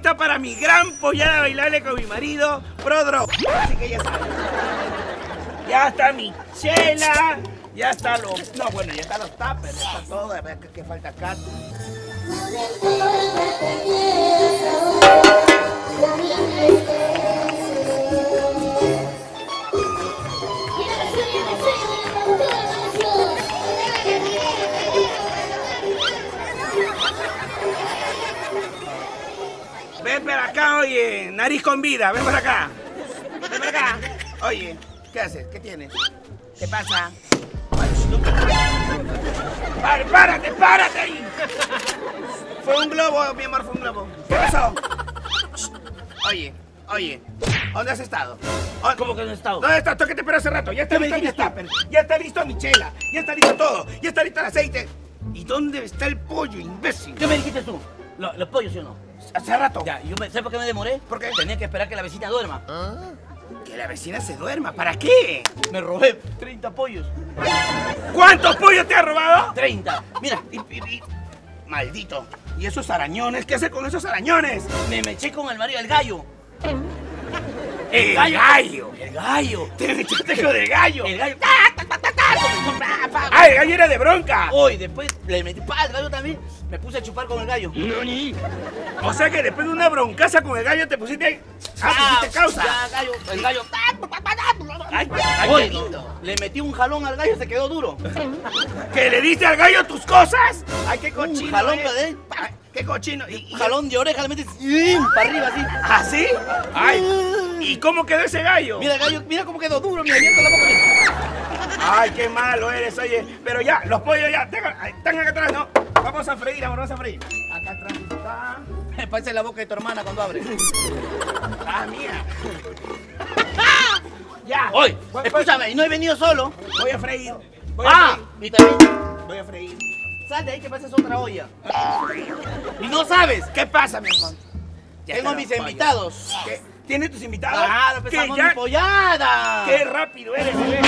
lista para mi gran pollada bailable con mi marido, Prodro. Así que ya sabes. Ya está mi chela, ya está los... No, bueno, ya están los tuppers, ya está todo. A ver qué falta acá. Ven para acá, oye, nariz con vida, ven para acá. Ven para acá. Oye, ¿qué haces? ¿Qué tienes? ¿Qué pasa? ¡Párate, párate ahí! Fue un globo, mi amor, fue un globo. ¿Qué pasó? Oye, ¿dónde has estado? ¿Cómo que no he estado? ¿Dónde estás? ¿Tú qué te esperas hace rato? Ya está listo mi tupper, ya está listo mi chela, ya está listo todo, ya está listo el aceite. ¿Y dónde está el pollo, imbécil? ¿Qué me dijiste tú? ¿Los pollos, sí o no? Hace rato. Ya, ¿sabes por qué me demoré? ¿Por qué? Tenía que esperar que la vecina duerma. ¿Ah? Que la vecina se duerma, ¿para qué? Me robé 30 pollos. ¿Cuántos pollos te has robado? 30. Mira, Maldito. ¿Y esos arañones? ¿Qué haces con esos arañones? me eché con el marido, el gallo. ¡El gallo! El gallo. ¡Te echaste con el gallo! El gallo. ¡Ah, el gallo era de bronca! Hoy, después le metí al gallo también. Me puse a chupar con el gallo. O sea que después de una broncaza con el gallo te pusiste... pusiste causa. Ya, gallo, el gallo. Ay, Oye, le metí un jalón al gallo, se quedó duro. ¿Que le diste al gallo tus cosas? ¡Ay, qué cochino! Un jalón de él. Ay, ¡qué cochino! Un jalón de oreja, le metes para arriba así. ¿Así? ¡Ay! ¿Y cómo quedó ese gallo? Mira el gallo, mira cómo quedó duro, mira, abierto la boca. Mira. ¡Ay, qué malo eres, oye! Pero ya, los pollos ya, están acá atrás, ¿no? Vamos a freír, amor, vamos a freír. Acá atrás está... Me parece la boca de tu hermana cuando abre. ¡Ah, mía! Ya. Oye, escúchame, y no he venido solo. Voy a freír. Y también. Voy a freír. Sal de ahí que pases otra olla. Y no sabes. ¿Qué pasa, mi amor? Ya Tengo están mis los pollos. invitados. ¿Qué? ¿Tienes tus invitados? Claro, ¿Qué, empezamos ya? mi pollada. ¡Qué rápido eres, bebé!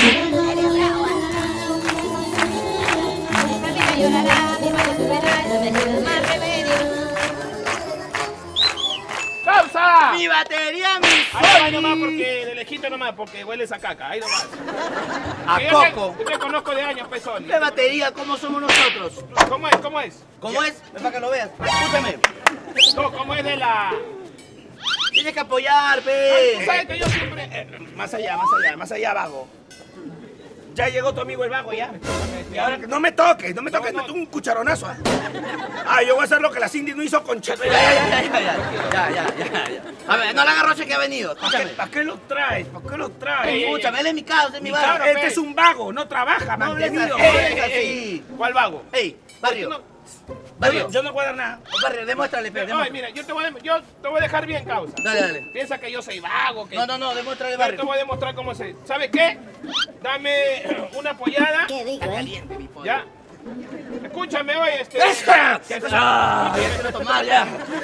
¡Causa! Mi batería, mi Ahí nomás porque, de lejito nomás, porque hueles a caca, ahí nomás. a Yo coco. te conozco de años, Pezón. ¿Qué batería? ¿Cómo somos nosotros? ¿Cómo es? ¿Cómo es? ¿Cómo es? Ven para que lo veas. Escúchame. No, ¿cómo es de la...? Tienes que apoyar, Tú pe. sabes que yo siempre... Más allá, vago. Ya llegó tu amigo el vago, ya. Y ahora que no me toques, no me toques, No, no. me toques un cucharonazo. Ah, yo voy a hacer lo que la Cindy no hizo con Cheto. Ya. A ver, no le agarroche que ha venido. Escúchame. ¿Para qué lo traes? ¿Para qué lo traes? Escúchame, él es mi casa, es mi Mi barrio. cabra. Este es un vago, no trabaja, No hables mantenido. así, no hables así. ¿Cuál vago? Ey, barrio. No, Barrio. Yo no puedo dar nada. Barrio, demuéstrale, pe. Ay, demuéstrale. mira, yo te voy a dejar bien, causa. Dale. Piensa que yo soy vago, que... No, demuéstrale, Yo te barrio. voy a demostrar cómo se... ¿Sabes qué? Dame una pollada. Está caliente, mi pollo. ¿Ya? Escúchame, oye, ¡Esa! ¿Qué cosa? Ya quiero tomar, ya.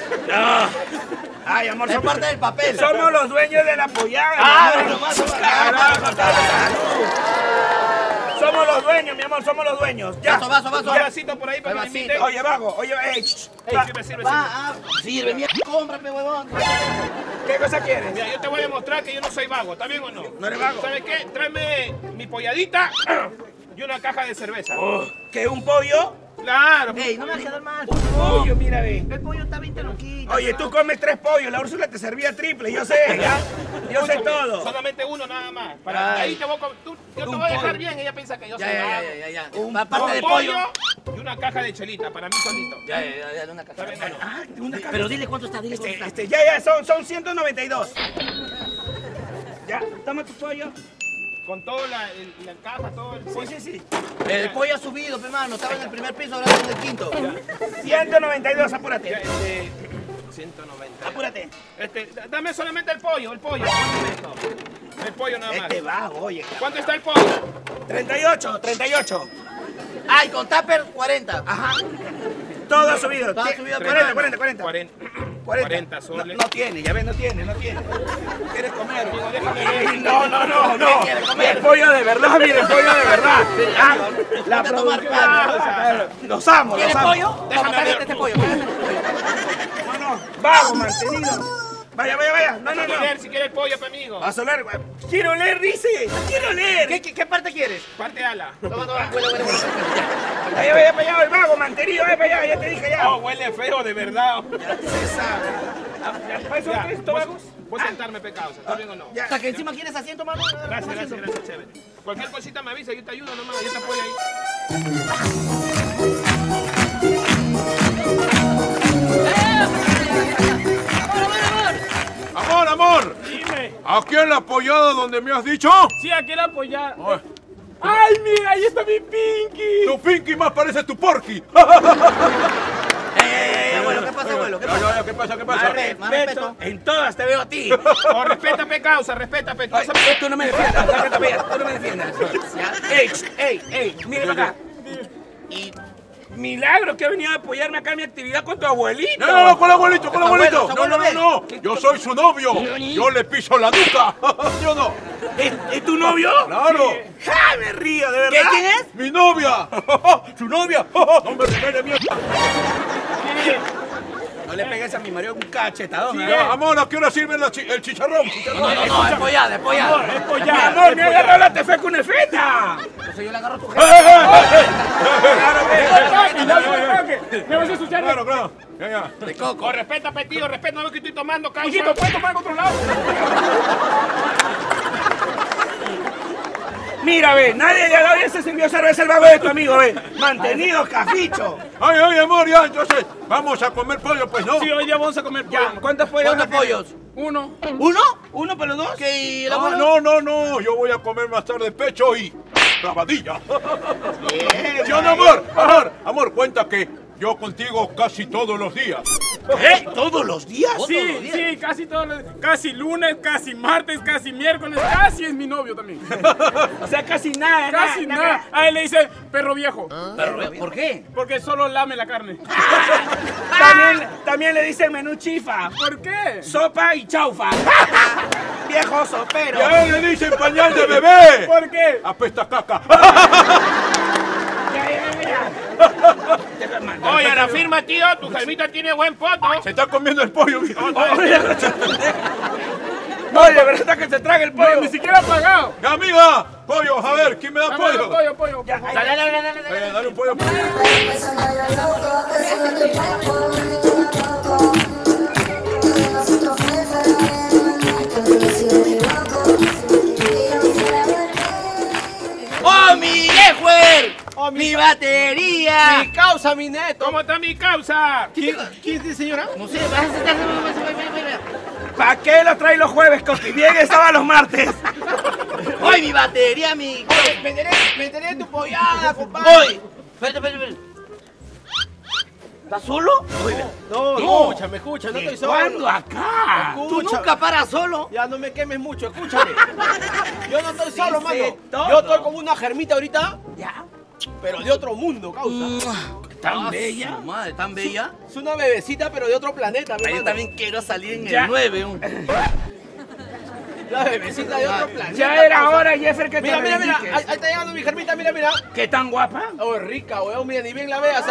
Ay, amor, Es parte del papel. somos los dueños de la pollada. Ah, mi amor. bueno, más o menos. Carajo, salud. Somos los dueños, mi amor, somos los dueños. Ya. Vaso. Un vasito por ahí para que me Vasito. invite. Oye, vago, oye, Sirve. Sirve, mierda, cómprame, huevón. ¿Qué cosa quieres? Mira, yo te voy a demostrar que yo no soy vago, ¿está bien o no? ¿No eres vago? ¿Sabes qué? Tráeme mi polladita y una caja de cerveza. ¿Qué, un pollo? Claro. Ey, no me vas a quedar mal. Pollo, mira, ve. El pollo está 20 loquitos. Oye, tú comes 3 pollos, la Úrsula te servía triple, yo sé, ¿ya? Yo sé Escúchame, todo. Solamente uno nada más. Ay. Para ahí te voy a yo te Un voy a dejar pollo. bien, ella piensa que yo soy vago. Ya. Un Aparte del pollo pollo. y una caja de chelita para mí solito. Ya, de una caja. ¿Está bien o no? Ah, una caja. Pero dile cuánto está, dile cuánto está. Ya, son 192. Ya, toma tu pollo. Con toda la caja, todo el pollo. Sí. El pollo ha subido, pe, mano. Estaba en el primer piso, ahora está en el quinto. 192, Ya, apúrate. 190. Apúrate. Dame solamente el pollo. El pollo nada más. Este vago, oye. ¿Cuánto está el pollo? 38. Ay, con tupper, 40. Ajá. Todo ha subido. Todo ha subido, 40. 40 soles. No tiene, ya ves, no tiene. ¿Quieres comer? Amigo, déjame ver. No. ¿Qué quiere comer? El pollo de verdad, mire, el pollo de verdad. Ah, la Ponte a tomar producción. Los amo. ¿Quieres pollo? Déjame Toma, ver. este pollo. No, Vamos, mantenido. Vaya. No. Si quiere el pollo, pe, amigo. A solar. Quiero leer, dice. Quiero leer. ¿Qué parte quieres? Parte ala. Toma, huele. Vaya para allá, el vago, mantenido, vaya para allá, ya te dije ya. Oh, huele feo, de verdad. Se sabe. ¿Para eso Ya, esto, vamos? ¿Puedo sentarme, pecado? ¿Está bien o no? Ya. O sea, que encima quieres asiento, mano. Gracias, chévere. Cualquier cosita me avisa, yo te ayudo nomás, yo te apoyo ahí. Amor. Dime. ¿A quién la apoyada donde me has dicho? Sí, aquí la apoyar. Ay, ¡Ay, mira! Ahí está mi Pinky. tu Pinky más parece tu Porky. Abuelo, ¿qué pasa, abuelo? ¿Qué pasa? ¿Qué pasa? Más respeto. En todas te veo a ti. Oh, respétame, causa, respétame. Ay, tú no me defiendas, tú no me defiendas. Ey, mire para acá. Y milagro que ha venido a apoyarme acá en mi actividad con tu abuelito. No, con el abuelito. Abuelo, No. Yo soy su novio. Yo le piso la nuca. Yo no. ¿Es tu novio? Claro. ¡Ja! Me río, de verdad. ¿Quién es? Mi novia. ¿Su novia? No me revele mierda. No le pegues a mi marido un cachetadón. Ya, amor, ¿a qué hora sirven el chicharrón? No, despollada. Mi amor, me agarró la tefe con el feta. Entonces yo le agarro tu ¿Me vas a escuchar? Claro. Ya. de coco. Oh, respeta, tío, respeta, no lo que estoy tomando, causa. Hijito, ¿puedes tomar en otro lado? Mira, ve, nadie se sirvió cerveza el vago de tu amigo, ve. Mantenido, caficho. Ay, amor, ya, entonces, vamos a comer pollo, pues, ¿no? Sí, hoy día vamos a comer pollo. Ya, ¿cuántos pollos? ¿Cuántos pollos? Uno. ¿Uno? ¿Uno para los dos? ¿Qué? ¿Y el Ah, abuelo? no, yo voy a comer más tarde pecho y rabadilla. Bien, ¿Sí o no, amor, cuenta que yo contigo casi todos los días. ¿Todos los días? Sí, casi todos los... Casi lunes, casi martes, casi miércoles, casi es mi novio también. O sea, casi nada, Casi nada. A él le dice perro viejo. Pero, ¿por qué? Porque solo lame la carne. También le dicen menú chifa. ¿Por qué? Sopa y chaufa. Viejo sopero. Ya le dicen pañal de bebé. ¿Por qué? Apesta caca. Oye, la firma, tío, tu Jaimita tiene buen poto. Se está comiendo el pollo. Oye, ¿verdad que se traga el pollo? Ni siquiera ha pagado. Amiga, pollo, a ver, ¿quién me da pollo? Pollo. Dale un pollo. ¡Oh, mi Lejuer! ¡Mi batería! Mi causa, mi neto. ¿Cómo está mi causa? ¿Quién es, señora? No sé, vas a sentarse. ¿Para qué lo trae los jueves, Coqui? Bien estaba los martes. ¡Ay, mi batería, mi... Me enteré de tu pollada, compadre. ¡Oy! Espérate. ¿Estás solo? No, escúchame, no estoy solo. ¿Cuándo acá? ¿Tú nunca paras solo? Ya no me quemes mucho, escúchame. Yo no estoy solo, mano. todo. Yo estoy como una germita ahorita, ¿Ya? pero de otro mundo, causa. ¿Tan Ah, bella? su madre, tan bella. Es una bebecita, pero de otro planeta, mi Yo hermano. también quiero salir en Ya. el 9. La bebecita de otro planeta. Ya era causa. hora, Jeffer, que Mira, te mira. reivindiques. Ahí está llegando mi germita, mira. ¿Qué tan guapa? Oh, es rica, weón. Mira, ni bien la veas.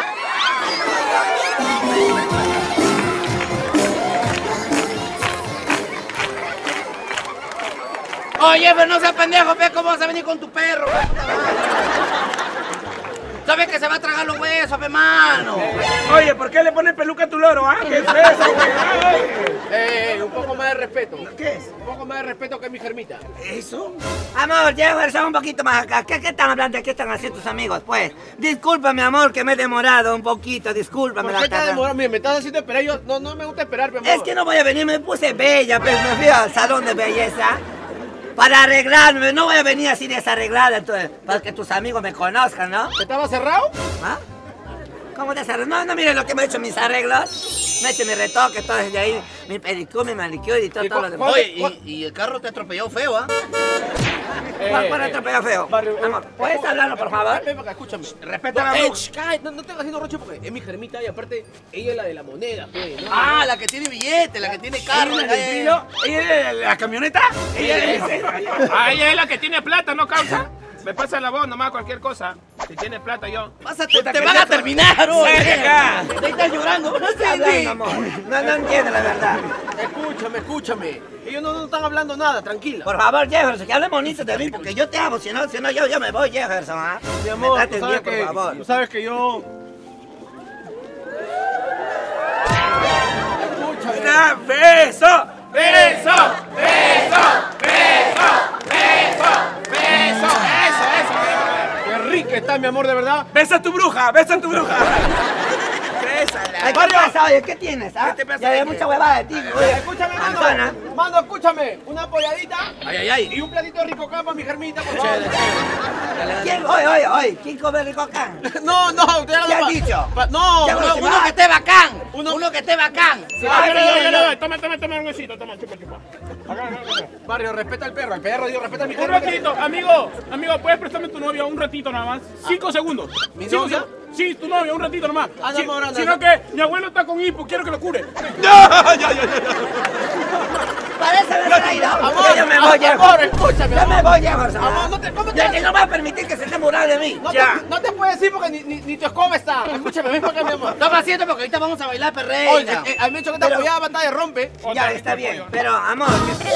Oye, pero no seas pendejo, ve cómo vas a venir con tu perro, pe, puta madre. ¿Sabes que se va a tragar los huesos, pe, mano? Oye, ¿por qué le pones peluca a tu loro, ah? ¿Qué es eso, güey? Un poco más de respeto. ¿Qué es? Un poco más de respeto que mi germita. ¿Eso? Amor, Jefferson, un poquito más acá. ¿Qué están hablando? ¿Qué están haciendo tus amigos? Pues, discúlpame, amor, que me he demorado un poquito. Discúlpame ¿Por la qué te has cara. demorado? Mira, me estás haciendo esperar. Yo no me gusta esperar, mi amor. Es que no voy a venir, me puse bella, pues me fui al salón de belleza para arreglarme. No voy a venir así desarreglada, entonces, para que tus amigos me conozcan, ¿no? ¿Estaba cerrado? ¿Ah? ¿Cómo te arreglas? No, miren lo que me he hecho, mis arreglos. Me he hecho mi retoque, todo desde ahí, mi pedicure, mi manicure y todo lo demás. Oye, y el carro te atropelló feo, ¿ah? ¿Cuál atropello feo? Amor, ¿puedes hablarlo, por favor? Ven para acá, escúchame. Respeta la luz. No te hagas haciendo roche porque es mi germita y aparte ella es la de la moneda, pues, ¿no? Ah, la que tiene billete, la que tiene carro. ¿Ella es el filo? ¿Ella es la camioneta? ¿Ella es Ah, ella es la que tiene plata, ¿no, causa? Me pasa la voz nomás, cualquier cosa. Si tienes plata, yo. Pásate, te van a terminar, Sácate acá. Te estás llorando. ¿Qué está hablando, amor? No entiendo la verdad. Escúchame. Ellos no están hablando nada, tranquila. Por favor, Jefferson, que hable bonito de mí, porque yo te amo. Si no yo me voy, Jefferson, ¿ah? Mi amor, Me tú trates sabes, bien, por favor. tú sabes que yo... ¡Da beso! ¡Beso! Qué rica está, mi amor, de verdad. ¡Besa a tu bruja! ¡Besa a tu bruja! ¡Bésala! Ay, ¿qué pasa, oye? ¿Qué tienes, ah? ¿Qué te pasa Ya hay de mucha qué? huevada de ti, oye. Escúchame, Manzana. Mando, escúchame. Una apoyadita ¡Ay! y un platito de rico para mi germita, por favor. ¿Quién? Oye, ¿quién come rico acá? No, ¿Qué has dicho? No, Ya, uno, si uno va. que esté bacán. Uno que esté bacán. Toma un besito, toma, chupa. Acá. Barrio, respeta al perro, Dios, respeta a mi Un germita. ratito, amigo, ¿puedes prestarme tu novia un ratito nada más? 5 segundos. ¿Mi 5 novia? segundos. Sí, tu novia, un ratito nomás. Anda, amor, anda. Sino que mi abuelo está con hipo, quiero que lo cure. Parece distraída. Amor, Yo me voy, Jefferson. amor, escúchame, Yo amor. me voy, Jefferson. Amor, ¿cómo te- Ya que no va a permitir que se esté burlando de mí. No te puedo decir porque ni tu escoba está. Escúchame, ven para acá, mi amor. Toma asiento porque ahorita vamos a bailar perreira. Oye, a mí me ha dicho que te apoyaba pantalla rompe. Ya, está bien. Pero, amor,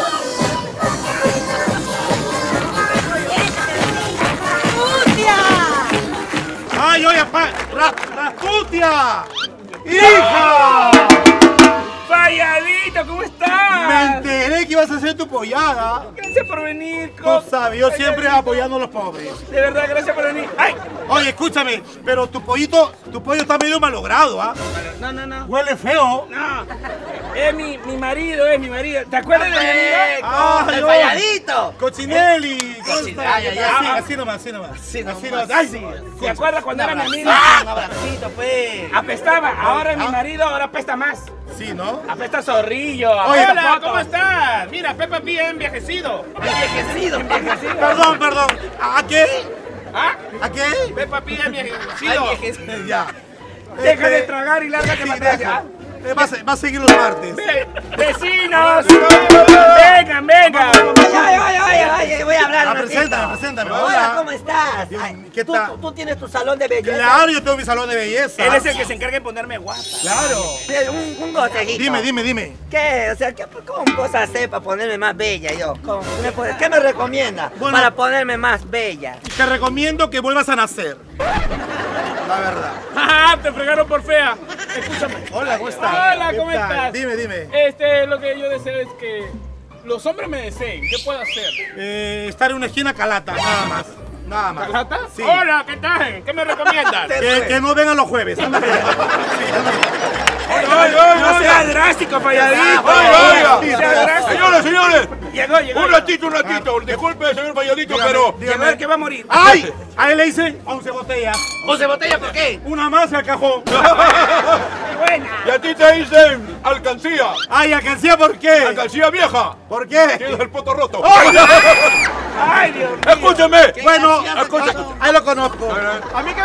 ¡Ay, oye, Rasputia! ¡Hija! ¡Falladito! ¿Cómo estás? Me enteré que ibas a hacer tu pollada. Gracias por venir, Tú sabes, yo siempre apoyando a los pobres. De verdad, gracias por venir. ¡Ay! Oye, escúchame, pero tu pollo está medio malogrado, ¿ah? No. Huele feo. No. Es mi marido, es mi marido. ¿Te acuerdas de mi amigo? ¡Ay, el oye! falladito. ¡Cochinelli! ¿Cómo estás? Ay, ay, ay. Así nomás. Así nomás. ¡Ay, sí! ¿Te acuerdas cuando era mi amigo? Un abracito, pues. Apestaba. Ahora es mi marido, ahora apesta más. Sí, ¿no? Apesta zorrillo. Oye, apesta Hola, poto. ¿cómo estás? Mira, Peppa Pig ha envejecido. Envejecido. Perdón. ¿A qué? ¿Ah? ¿A qué? Peppa Pig ha envejecido. Ya. Deja de tragar y lárgate Sí, para atrás, deja. ¿ya? Va a seguir los martes. ¡Vecinos! ¡Vengan! Oye, voy a hablar un ratito. Preséntame. Hola, Hola. ¿cómo estás? Bien, Ay, ¿qué ¿tú, tal? tú tienes tu salón de belleza. Claro, yo tengo mi salón de belleza. Él es el que se encarga de ponerme guapa. Claro. Un consejito. Dime. ¿Qué? O sea, ¿cómo puedo hacer para ponerme más bella yo? ¿Qué me recomienda Bueno. para ponerme más bella? Te recomiendo que vuelvas a nacer. La verdad. ¡Ah! Te fregaron por fea. Escúchame. Hola, ¿cómo estás? Hola, ¿Qué ¿cómo tal? estás? Dime. Lo que yo deseo es que los hombres me deseen. ¿Qué puedo hacer? Estar en una esquina calata, nada más. ¿Calata? Sí. Hola, ¿qué tal? ¿Qué me recomiendas? Que no vengan los jueves. Anda bien. No seas drástico, falladito. Oiga, No seas drástico. Señores. Llegó. Un ratito. Disculpe, señor Falladito, pero... Llegó el que va a morir. ¡Ay! A él le dicen 11 botellas. ¿11 botellas por qué? Una más al cajón. Buena. Y a ti te dicen alcancía. ¡Ay, alcancía por qué! Alcancía vieja. ¿Por qué? Tienes el poto roto. Ay, Dios mío. Escúchame. Bueno, Escúchame. ahí lo conozco. ¿A mí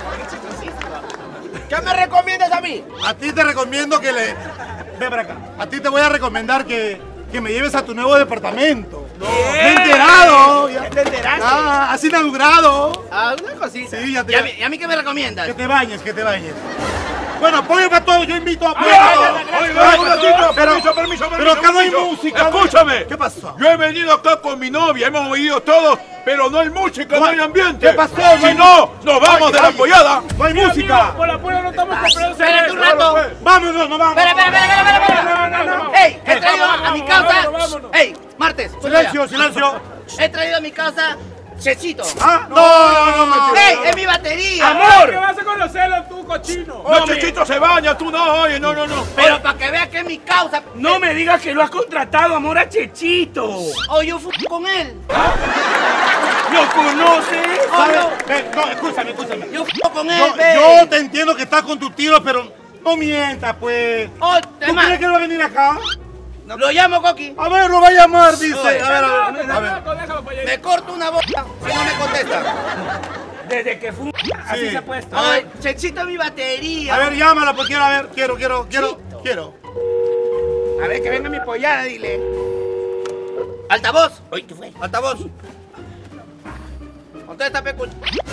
qué me recomiendas a mí? A ti te recomiendo que le... Ven para acá. A ti te voy a recomendar que me lleves a tu nuevo departamento. Me he enterado. Ya. ¿Te enteraste? Has inaugurado. Ah, una cosita. Sí, ya te... ¿Y a mí qué me recomiendas? Que te bañes. Bueno, pollo para todo, yo invito a pollo. Oiga, un ratito. Permiso. Pero acá no hay música. Escúchame. ¿Qué pasó? Yo he venido acá con mi novia, hemos venido todos, pero no hay música, no hay ambiente. ¿Qué pasó? Si no, nos vamos de la apoyada. No hay Mira, música. amigo, por la puerta no estamos comprando Espérate un cerveza. rato. Vámonos, no vamos. Espera. No. ¡Ey! He traído a mi casa. Vámonos. ¡Ey! Martes. Silencio. He traído a mi casa Chechito. Ah, no. ¡Ey! ¡Es mi batería! ¿Qué vas a conocer tú, cochino? No, Chechito se baña, tú no, oye, no. Pero para que veas que es mi causa. No me digas que lo has contratado, amor, a Chechito. O yo fui con él. ¿Lo conoces? No, escúchame. Yo fui con él, ve. Yo te entiendo que estás con tus tíos, pero no mientas, pues. Oh, ¿Tú es más, crees que él va a venir acá? lo llamo Coqui. A ver, lo va a llamar, dice. Oye, A ver. Déjalo para allá. Me corto una boca si no me contesta. Desde que fue así se ha puesto. Ay, Chechito es mi batería. A ver, llámala, porque quiero, a ver, quiero. A ver, que venga mi pollada, dile. Altavoz. Oye, ¿qué fue? Altavoz. contesta, Pecu.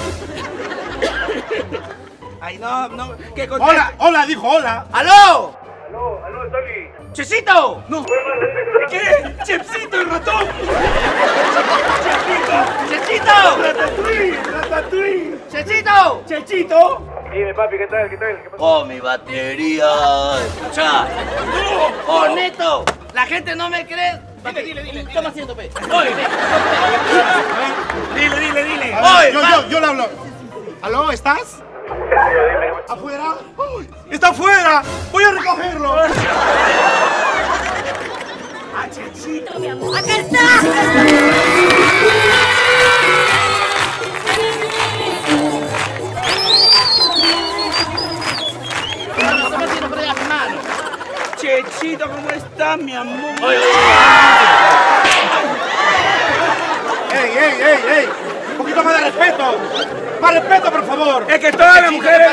Ay, no, que Hola, hola, dijo hola. ¡Aló! Aló, Soli. ¡Chesito! No. ¿Qué? ¡Chepsito el ratón! ¡Chesito! ¡Ratatouille! ¡Chesito! ¡Chechito! Dime, papi, ¿qué tal? ¿Qué pasó? ¡Oh, mi batería! ¡Escucha! ¡Oh, Neto! La gente no me cree. Dile. Toma asiento, pe. Oye, Dile. A ver, yo le hablo. ¿Aló, estás? ¿Afuera? ¡Uy! ¡Está afuera! ¡Voy a recogerlo! ¡Acá está! Chechito, ¿cómo estás, mi amor? ¡Ey! Un poquito más de respeto. Más respeto, por favor. Es que todas las mujeres...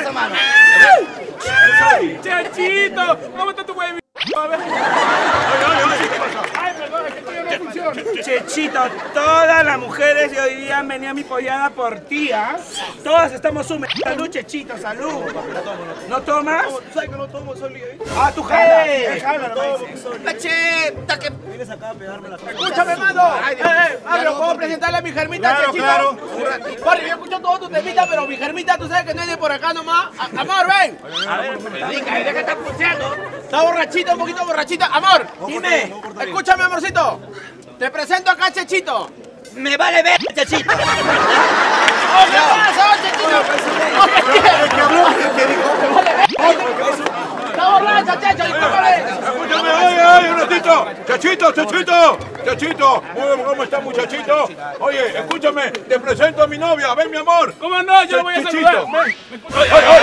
Chechito, ¿cómo está tu huevo? A ver. Ay, perdón, es que estoy en una función. Chechito, todas las mujeres de hoy día han venido a mi pollada por ti, ¿ah? Todas estamos sumes. Salud, Chechito, salud. ¿No tomas? ¿Sabes que no tomo Soli? Ah, tú jalas. Jala, no tomo. La cheta que... Vienes acá a pegarme la cara. Escúchame, mano. ¿Lo puedo presentarle a mi germita, Claro, Chechito? claro. Vale, yo escucho todo tu temita, pero mi germita, tú sabes que no es de por acá nomás. Amor, ven. A ver, ¿de qué estás pulseando? Está borrachita, un poquito borrachita. Amor, dime. Escúchame, amorcito. Te presento acá a Chechito. Me vale ver, Chechito. ¡Oh, qué pasa, Chechito! ¿Qué habló? ¿Qué dijo? ¡Está borracha, Checho! ¡Discúlpale! Escúchame, oye, un ratito. Chachito. ¿Cómo está, muchachito? Oye, escúchame, te presento a mi novia. Ven, mi amor. ¿Cómo no? Yo lo voy a Chechito. saludar. Ven, ¿me escuchas?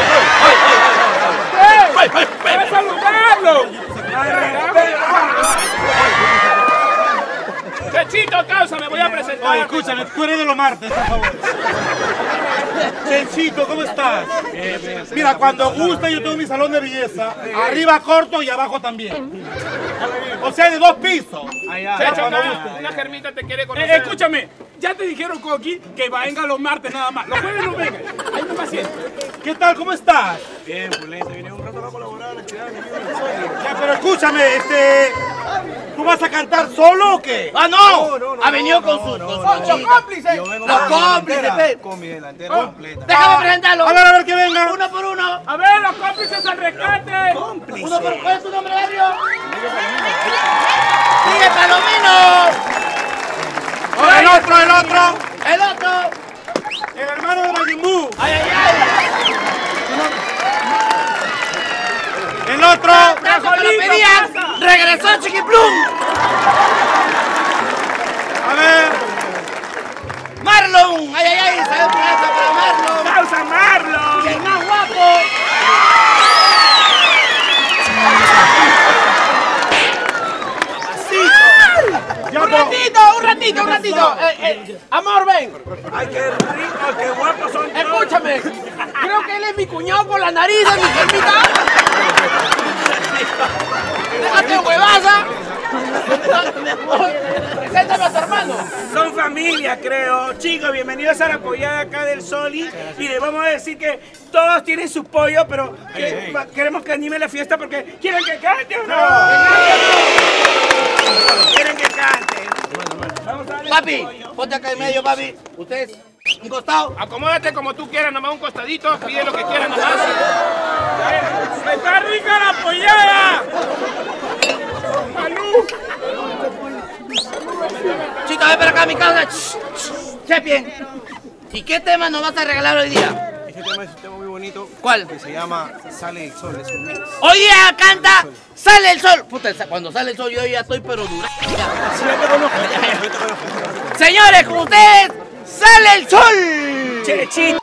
Ay. ¡Voy a saludarlo! Chechito, causa, me voy a presentar. Oye, escúchame, tú eres de los martes, por favor. Chechito, ¿cómo estás? Mira, cuando gusta yo tengo mi salón de belleza. Arriba corto y abajo también. O sea, de 2 pisos. Checho, una germita te quiere conocer. Escúchame, ya te dijeron, Coqui, que venga los martes nada más. Los jueves no vengan. Hay tu paciencia. ¿Qué tal? ¿Cómo estás? Bien, Pulente, vine un rato a colaborar a la actividad de mi Ya, pero escúchame, ¿tú vas a cantar solo o qué? ¡Ah, no! Ha venido con su cómplice. Yo vengo Los con mi cómplices, delantera, pe. con mi delantera completa. Déjame presentarlo. A ver, que venga. Uno por uno. A ver, los cómplices al rescate. Uno por... ¿Cuál es tu nombre, barrio? ¡Sigue, Palomino! El otro. ¡El otro! El hermano de Mayimbu. ¡Ay, ay, ay! El otro. ¡Tanto que lo pedían! ¡Regresó Chiquiplum! A ver. ¡Marlon! ¡Ay, ay, ay! ¡Sale un plato para Marlon! ¡Causa Marlon! ¡Y el más guapo! Un ratito. Amor, ven. ¡Ay, qué rico, qué guapos son todos! Escúchame. Creo que él es mi cuñado por la nariz de mi germita. Déjate huevaza. Preséntame a tu hermano. Son familia, creo. Chicos, bienvenidos a la pollada acá del Soli. Y les vamos a decir que todos tienen su pollo, pero queremos que anime la fiesta porque ¿quieren que cante o no? ¿Quieren que cante? Vamos a darle Papi, su pollo. ponte acá en medio, papi. Ustedes, un costado. Acomódate como tú quieras, nomás un costadito. Pide lo que quieras, nomás. ¡Está rica la pollada! ¡Salud! Chicos, ven para acá a mi casa. Chepien. ¿Y qué tema nos vas a regalar hoy día? Este tema es un tema muy bonito. ¿Cuál? Que se llama Sale el Sol, es un mix. Hoy día canta Sale el Sol. Puta, cuando sale el sol yo ya estoy pero dura. Sí, ya te conozco, ya te conozco. Señores, con ustedes, Sale el Sol. Chechito.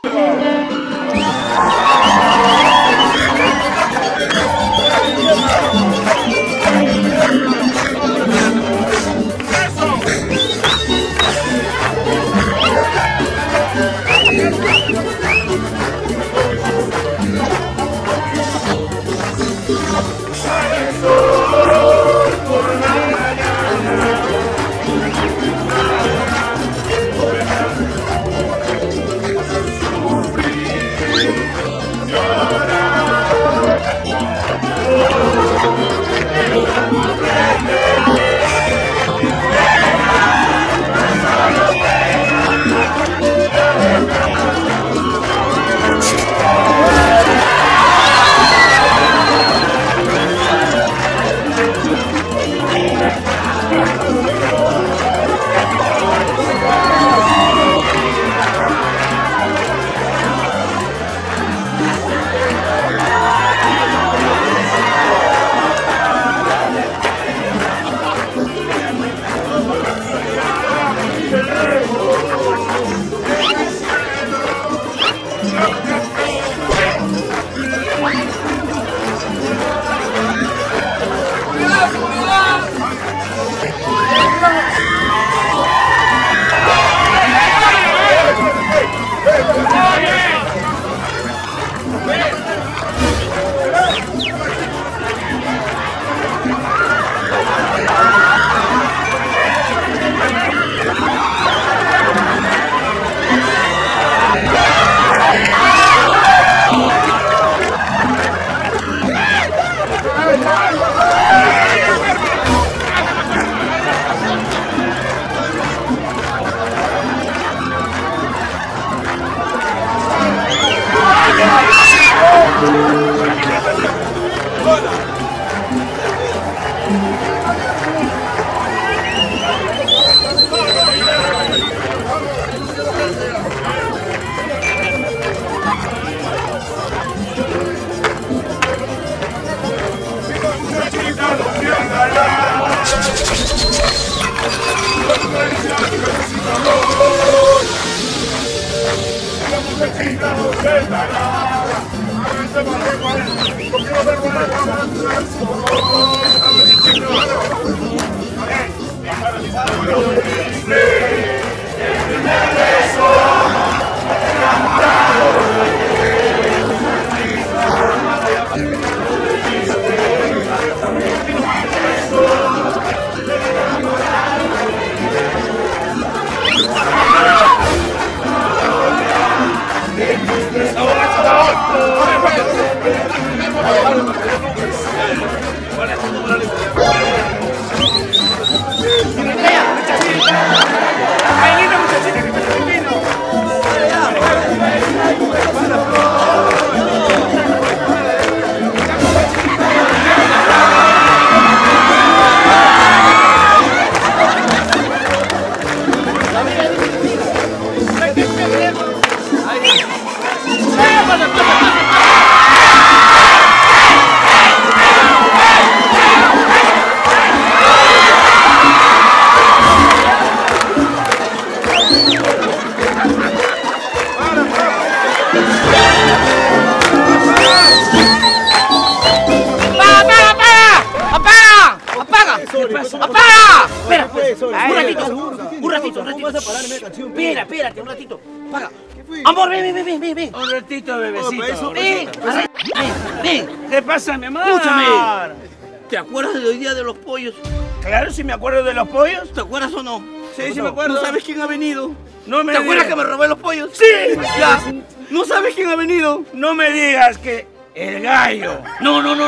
Espérate, un ratito. Paga. Amor, ven. Un ratito, bebecito. Ven. ¿Qué pasa, mi amor? Escúchame. ¿Te acuerdas de hoy día de los pollos? Claro, sí me acuerdo de los pollos. ¿Te acuerdas o no? Sí, me acuerdo. ¿No sabes quién ha venido? No me ¿Te acuerdas digas. que me robé los pollos? Sí. Ya. ¿No sabes quién ha venido? No me digas que el gallo. No. El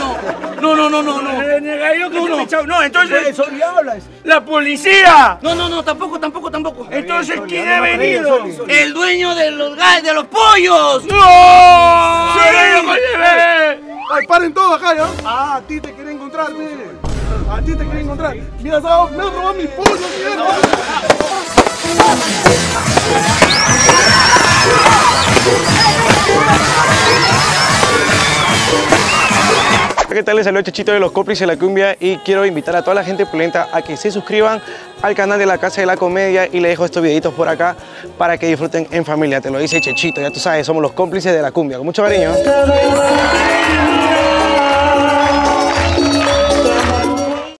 gallo que se me echó. No, entonces. La policía. No, tampoco. Entonces, ¿quién ha venido? El dueño de los pollos. ¡No! Sí. ¡No lo llevé! ¡Ay, paren todo acá, ya! Ah, a ti te quieren encontrar, mire. A ti te quieren encontrar. Mira, Sao, me han robado mis pollos, mierda. ¿Qué tal? Les saludo Chechito de los Cómplices de la Cumbia y quiero invitar a toda la gente polenta a que se suscriban al canal de la Casa de la Comedia y les dejo estos videitos por acá para que disfruten en familia. Te lo dice Chechito, ya tú sabes, somos los Cómplices de la Cumbia. Con mucho cariño.